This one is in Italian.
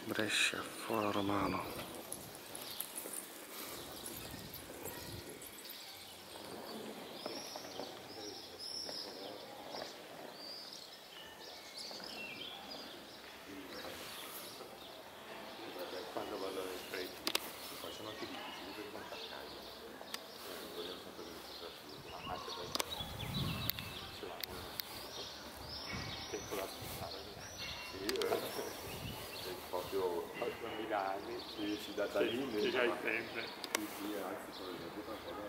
Brescia, Foro Romano. Quando vado ai freddi, poi sono anche difficili per contattare. Vogliono sempre anche ce l'hanno tempo da aspettare. Sì, è proprio 2000 anni, sì, da lì che hai sempre. sì, anzi, per esempio,